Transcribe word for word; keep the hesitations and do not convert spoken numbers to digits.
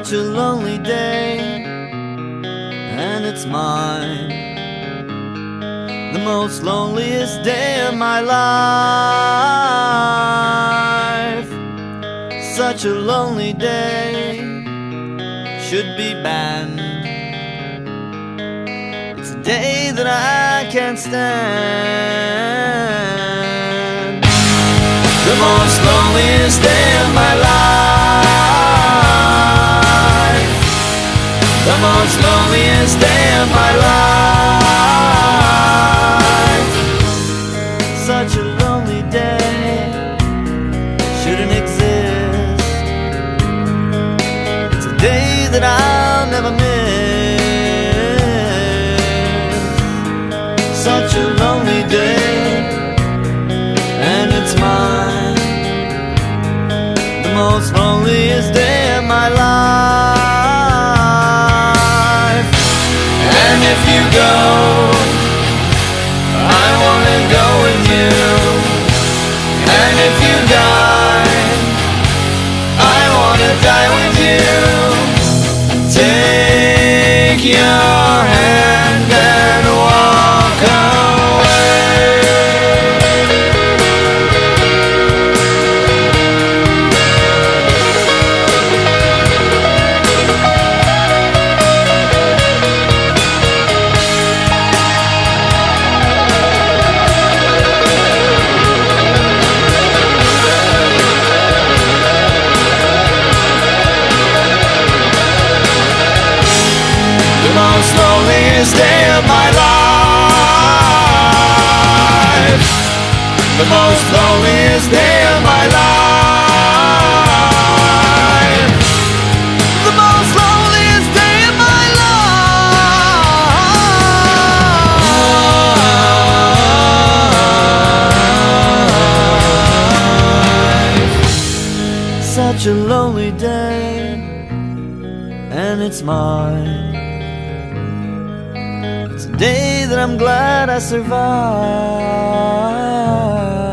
such a lonely day, and it's mine, the most loneliest day of my life. Such a lonely day should be banned. It's a day that I can't stand. The most loneliest day of my life. The most loneliest day of my life. Such a lonely day shouldn't exist. It's a day that I'll never miss. Such a lonely day, and it's mine, the most loneliest day of my life. And if you go, I wanna go with you. And if you die, I wanna die with you. Take your hand and walk away. The most loneliest day of my life. The most loneliest day of my life. The most loneliest day of my life. Such a lonely day, and it's mine. It's a day that I'm glad I survived.